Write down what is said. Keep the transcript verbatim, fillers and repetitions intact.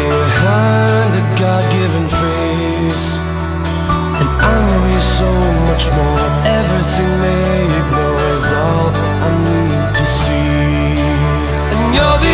behind a God-given face. And I know you're so much more. Everything they ignore is all I need to see. And you're the